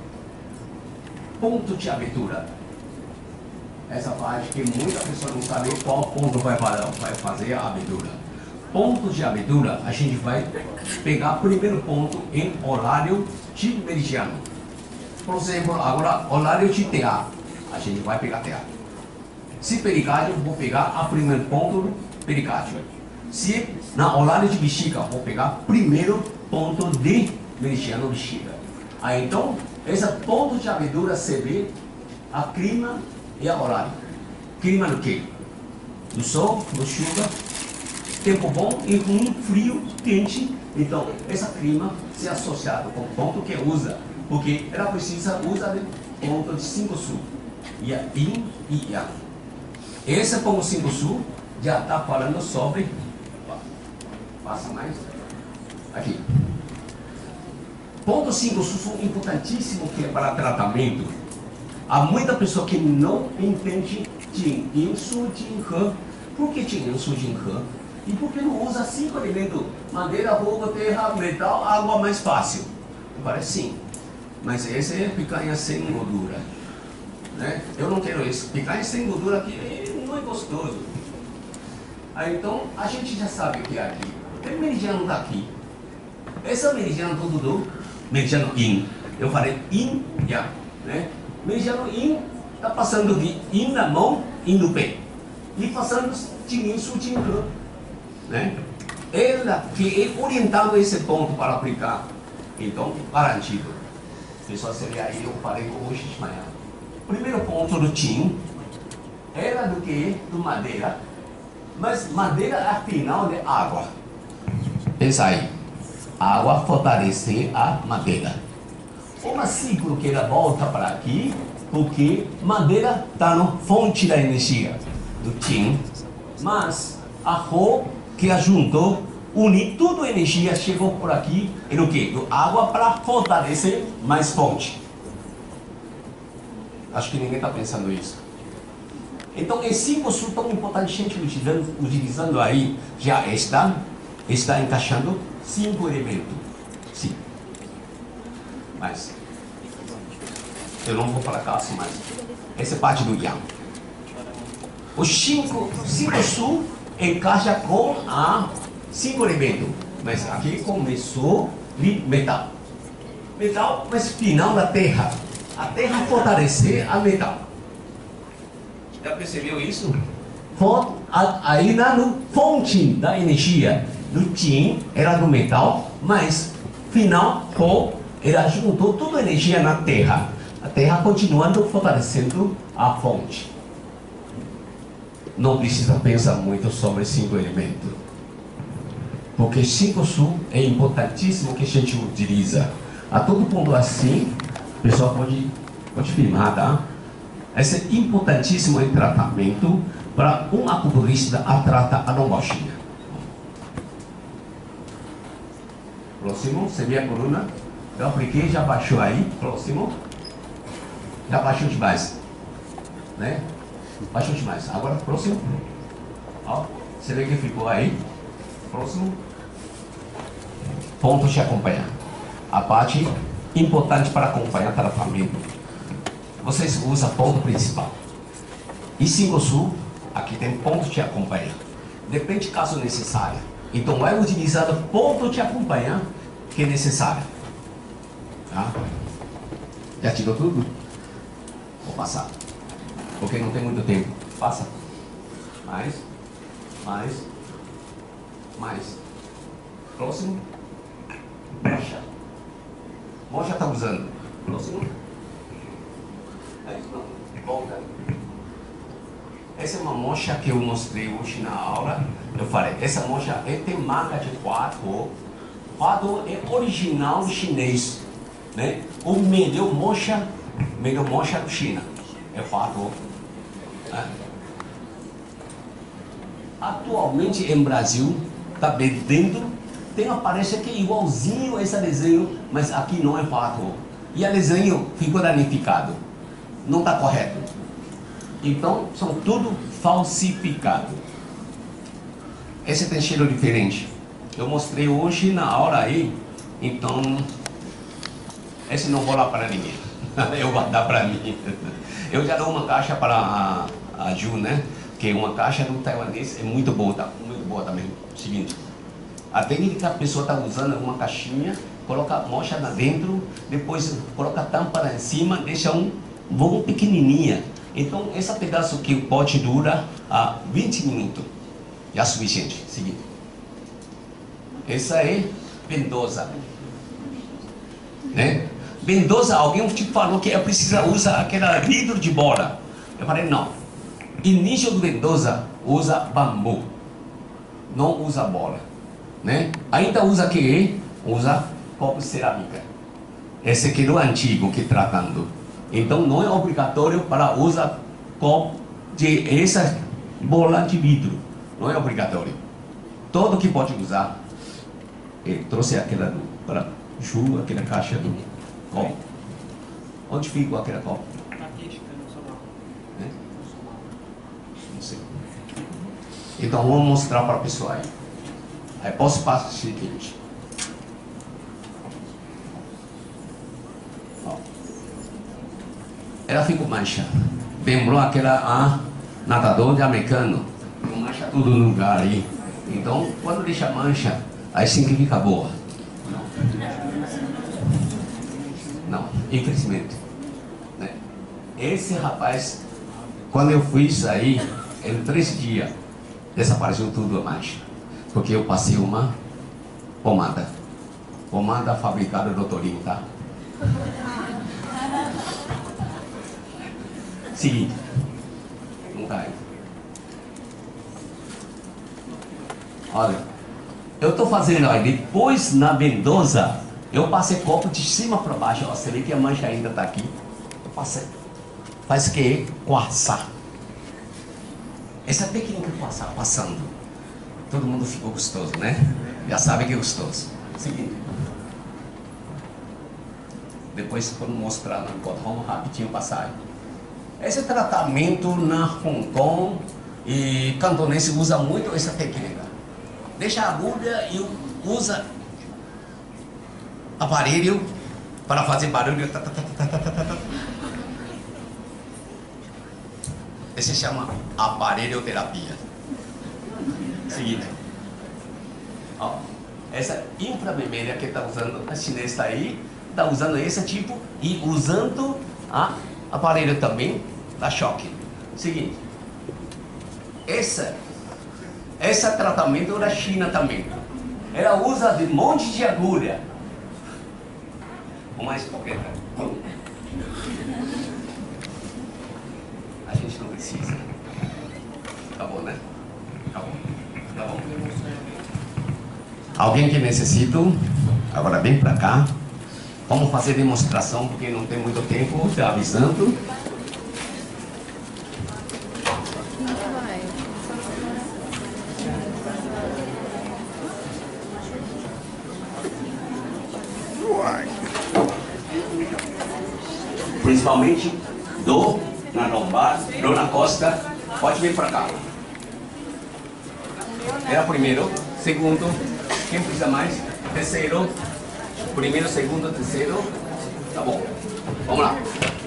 Ponto de abertura. Essa parte que muita pessoa não sabe qual ponto vai fazer a abertura. Ponto de abertura, a gente vai pegar o primeiro ponto em horário de meridiano. Por exemplo, agora, horário de TA, a gente vai pegar TA. Se pericárdio, vou pegar o primeiro ponto do pericárdio. Se na horário de bexiga, vou pegar o primeiro ponto de meridiano bexiga. Aí então, esse ponto de abertura se vê a clima e a horário. Clima do quê? Do sol, do chuva, tempo bom e um frio quente. Então, essa clima se associado com o ponto que usa, porque ela precisa usar de ponto de 5 sul. E a yin e yang. Esse ponto 5 sul já está falando sobre. Passa mais. Aqui. Ponto 5 sul são importantíssimos que é para tratamento. Há muita pessoa que não entende Jin, Yin, Su, Jin, He. Por que Jin, Yin, Su, Jin, He? E por que não usa 5 elementos? Madeira, fogo, terra, metal, água mais fácil? Parece sim. Mas esse é picanha sem gordura. Né? Eu não quero isso. Picanha sem gordura aqui não é gostoso. Aí então a gente já sabe o que é aqui. Tem meridiano daqui. Esse é o meridiano do meridiano Yin. Eu falei Yin, Yang. Né? Meridiano Yin está passando de Yin na mão, Yin no pé. E passando de Yin, Su, Jin, He. Né? Ela que é orientando esse ponto para aplicar. Então, garantido. Pessoal, seria aí, eu falei hoje de manhã. Primeiro ponto do Jin era do que? Do madeira. Mas madeira é final de água. Pensa aí. Água fortalece a madeira. Uma ciclo que ela volta para aqui, porque madeira está na fonte da energia do Jin. Mas a Rho que ajuntou, unir tudo a energia, chegou por aqui, e no que? Do água para fortalecer mais fonte. Acho que ninguém está pensando isso. Então, esse 5 sul tão importante, gente utilizando aí, já está encaixando 5 elementos. Sim. Mas, eu não vou para cá assim mais. Essa é parte do Yang. Os 5 sul encaixa com a 5 elementos. Mas aqui começou de metal. Metal, mas final da terra. A terra fortalecer a metal. Já percebeu isso? Aí na fonte da energia do Jin era do metal, mas final ela juntou toda a energia na terra. A terra continuando fortalecendo a fonte. Não precisa pensar muito sobre 5 elementos. Porque 5 sul é importantíssimo que a gente utiliza. A todo ponto assim, o pessoal pode filmar, tá? Esse é importantíssimo em tratamento para um acupunturista a tratar a lombalgia. Próximo, você vê a coluna? Eu apliquei, já baixou aí. Próximo. Já baixou demais. Né? Baixou demais. Agora, próximo. Ó, você vê que ficou aí. Próximo. Ponto de acompanhar. A parte importante para acompanhar tratamento. Vocês usam ponto principal. E Singosu, aqui tem ponto de acompanhar. Depende do caso necessário. Então, vai utilizar ponto de acompanhar que é necessário. Tá? Já tirou tudo? Vou passar. Porque não tem muito tempo. Passa. Mais. Próximo. Mocha. Mocha está usando. Próximo. Volta. Essa é uma mocha que eu mostrei hoje na aula. Eu falei, essa mocha tem marca de quadro. Quadro é original chinês. Né? O melhor mocha da China. É quadro. Né? Atualmente em Brasil, está vendendo, tem aparência que é igualzinho a esse desenho, mas aqui não é quadro. E o desenho ficou danificado. Não está correto. Então, são tudo falsificado. Esse tem cheiro diferente. Eu mostrei hoje na aula aí. Então, esse não vou lá para ninguém. Eu vou dar para mim. Eu já dou uma caixa para a Ju, né? Que uma caixa do taiwanês é muito boa, tá? Muito boa também. Seguinte. A técnica que a pessoa está usando é uma caixinha, coloca a mocha lá dentro, depois coloca a tampa lá em cima, deixa um vão pequenininha. Então, esse pedaço que pode durar 20 minutos. Já é suficiente. Seguinte. Essa é ventosa. Né? Ventosa, alguém te falou que é preciso usar aquele vidro de bola. Eu falei, não. Início do ventosa usa bambu. Não usa bola. Né? Ainda usa o que? Usa copo cerâmica. Esse que é o antigo que tratando. Então não é obrigatório para usar copo de essa bola de vidro. Não é obrigatório. Todo que pode usar. Eu trouxe aquela para Ju, aquela caixa do copo. Onde fica aquele copo? Não sei. Então vamos mostrar para a pessoa aí. Aí posso passar o seguinte. Ela fica mancha. Lembrou aquela nadador de americano. Mancha tudo no lugar aí. Então, quando deixa mancha, aí sim que fica boa. Não, infelizmente. Né? Esse rapaz, quando eu fui sair, em 3 dias, desapareceu tudo a mancha. Porque eu passei uma pomada. Pomada fabricada do Torinho, tá? Seguinte. Não cai. Olha. Eu estou fazendo aí. Depois na ventosa, eu passei copo de cima para baixo. Ó, você vê que a mancha ainda está aqui. Eu passei. Faz o que? Coaçar. Essa técnica de coaçar, passando. Todo mundo ficou gostoso, né? Já sabe que é gostoso. Seguinte. Depois, quando mostrar no cordão, rapidinho passar. Esse tratamento na Hong Kong e cantonense usa muito essa técnica. Deixa a agulha e usa aparelho para fazer barulho. Esse se chama aparelhoterapia. Seguinte. Ó, essa infravermelha que está usando, a chinesa aí, está usando esse tipo e usando a aparelho também dá choque. Seguinte. Esse tratamento da China também. Ela usa de monte de agulha. Uma escopeta. A gente não precisa. Tá bom, né? Tá bom. Tá bom. Alguém que necessita, agora vem pra cá. Vamos fazer demonstração porque não tem muito tempo, te avisando. Principalmente dor na lombar, dor na costa. Pode vir para cá. Era primeiro, segundo, quem precisa mais? Terceiro, primeiro, segundo, terceiro. Tá bom, vamos lá.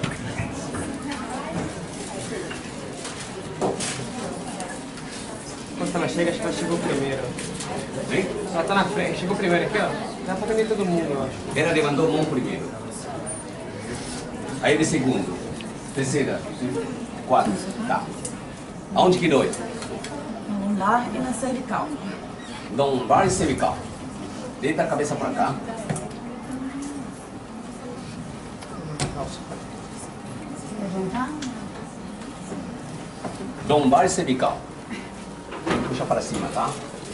Quando ela chega, acho que ela chegou primeiro. Hein? Ela tá na frente, chegou primeiro aqui, ó. Dá pra atender todo mundo, eu acho. Ela levantou a mão primeiro. Aí de segundo, terceira, quarta, tá. Aonde que dói? Lombar e na cervical. Lombar e cervical. Deita a cabeça para cá. Levantar? Lombar e cervical. Puxa para cima, tá?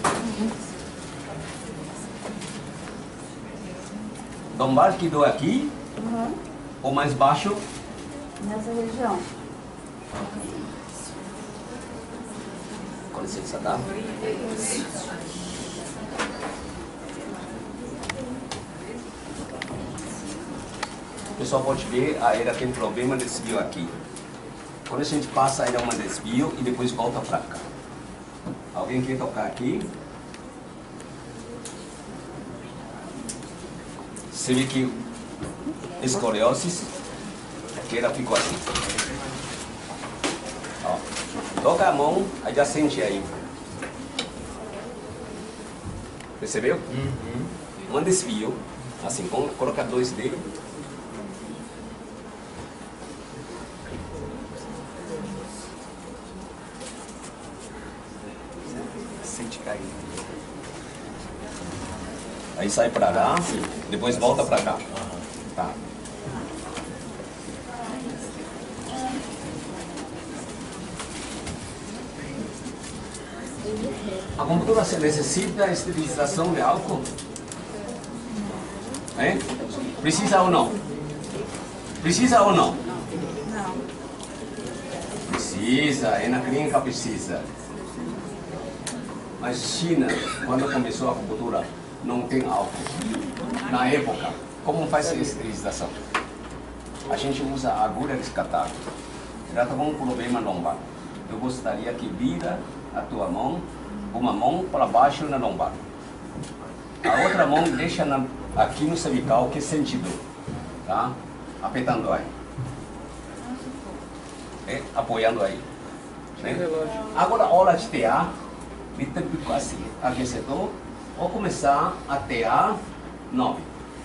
Lombar que dói aqui, ou mais baixo, Nessa região. com licença, tá? O pessoal pode ver, ela tem problema de desvio aqui. Quando a gente passa, ela é uma desvio e depois volta para cá. Alguém quer tocar aqui? Você vê que escoliose, que ela ficou assim. Ó, toca a mão, aí já sente aí. Percebeu? Um desvio, assim, coloca dois dedos. Sente cair. Aí sai pra lá, depois volta pra cá. Tá. A computadora se necessita esterilização de álcool? Hein? Precisa ou não? Precisa ou não? Não. Precisa, é na clínica precisa. Mas China, quando começou a acupuntura, não tem álcool. Na época, como faz a esterilização? A gente usa agulha descartável. Ela está com um problema lombar. Eu gostaria que vira a tua mão, uma mão para baixo na lombar. A outra mão deixa aqui no cervical, que sentido, tá? Apertando aí. É, apoiando aí. Né? Agora, hora de tear, assim, aquecedor, vou começar a tear 9.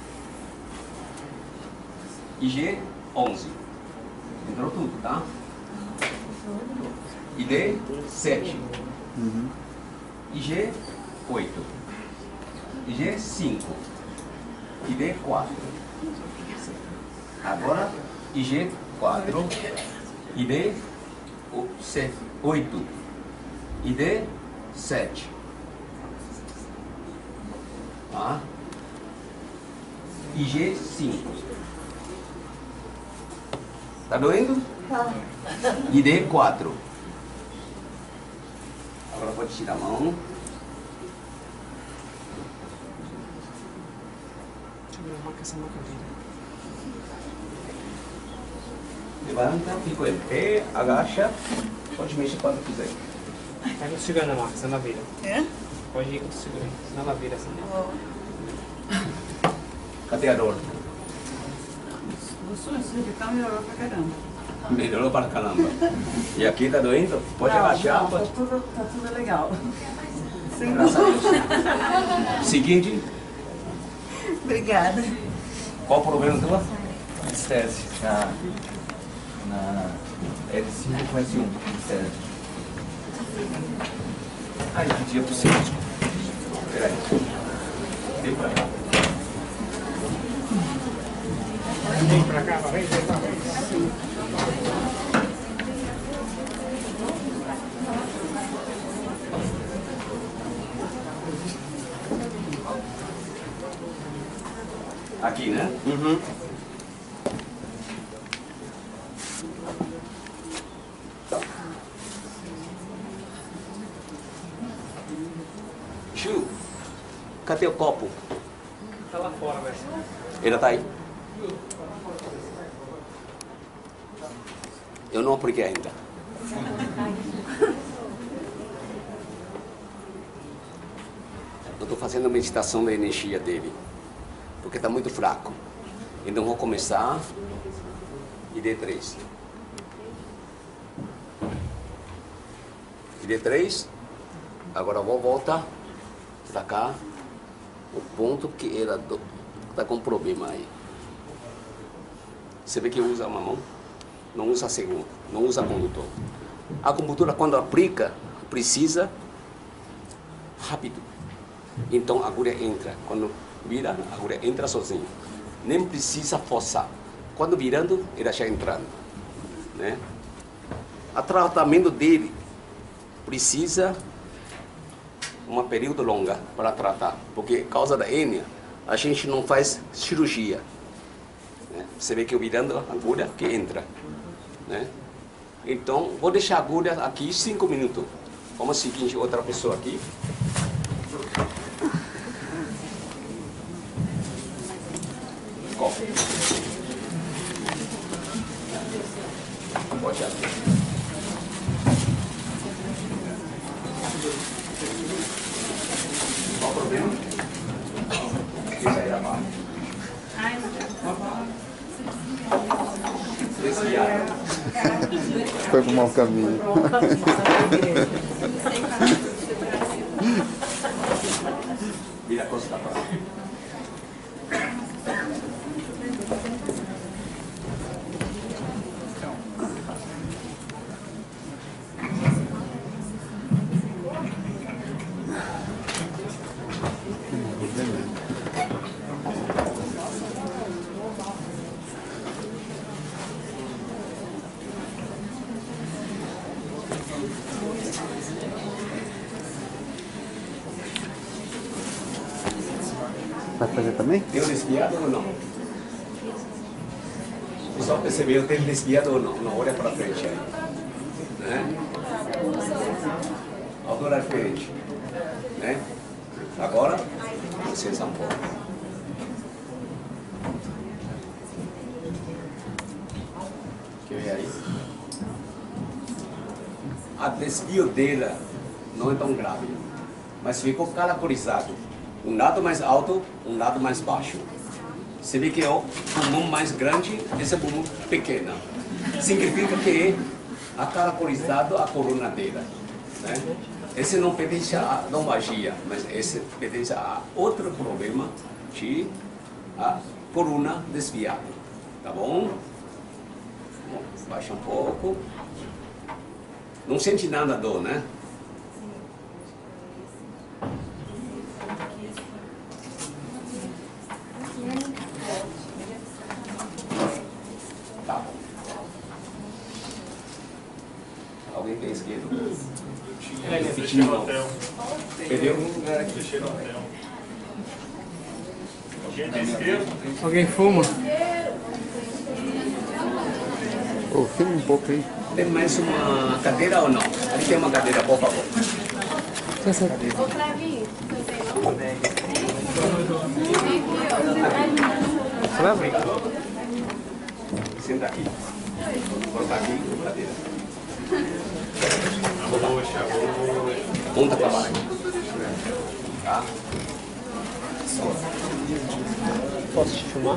IG 11. Entrou tudo, tá? ID 7. IG 8. IG 5. ID 4. Agora IG 4. ID 8. ID 7. Tá? IG 5. Tá doendo? Tá. ID 4. Agora pode tirar a mão. Deixa eu ver uma essa marca dele. Levanta, fica em pé, agacha. Pode mexer quando quiser. Pega segurando a marca, senão ela vira. É? Pode ir segurando, senão ela vira assim. Cadê a dor? O sonho cervical melhorou pra caramba. Melhorou para caramba. E aqui tá doendo? Pode agachar, Não, pode. tá tudo legal. Sem Graças a dúvida. Deus. Seguinte, Obrigada. qual o problema tua? Estese. Na L5 com S1. Estese. Ai, que dia pro seu. Peraí. Vem pra cá. Vem pra cá, vem pra cá. Aqui, né? Chu, cadê o copo? Tá lá fora, velho. Ele tá aí. Eu não apliquei ainda. Eu estou fazendo a meditação da energia dele, porque está muito fraco. Então vou começar e D3. E D3. Agora vou voltar para cá, o ponto que ele está com problema aí. Você vê que usa uma mão, não usa a segunda, não usa a condutor. A acupuntura, quando aplica, precisa rápido. Então a agulha entra. Quando vira, a agulha entra sozinha. Nem precisa forçar. Quando virando, ela já entrando. Né? O tratamento dele precisa um período longo para tratar. Porque, por causa da hérnia, a gente não faz cirurgia. Né? Você vê que eu virando a agulha que entra. Né? Então, vou deixar a agulha aqui 5 minutos. Vamos seguir outra pessoa aqui. Coffee. Pode abrir. Qual o problema? Isso aí é mal. Desviado. Foi pro mau caminho. Vira a costa para lá. Vai fazer também? Deu desviado ou não? O pessoal percebeu, tem desviado ou não? Não, olha para frente aí. Né? A altura é diferente. Né? Agora, licença um pouco. Quer ver aí? A desvio dela não é tão grave, mas ficou caracterizado. Um lado mais alto, um lado mais baixo. Você vê que é o pulmão mais grande, esse é o pulmão pequeno. Significa que é caracterizado a coluna dela. Né? Esse não pertence à lombalgia, mas esse pertence a outro problema de a coluna desviada. Tá bom? Baixa um pouco. Não sente nada dor, né? Tá bom. Alguém tem esquerdo? Deixei no hotel. Perdeu? Deixei no hotel. Alguém tem esquerdo? Alguém fuma? Ô, filma um pouco aí. Tem mais uma cadeira ou não? Ali tem uma cadeira, por favor. Senta aqui. Colocar aqui, cadeira. Roxa. Monta pra baixo. Tá? Posso te filmar?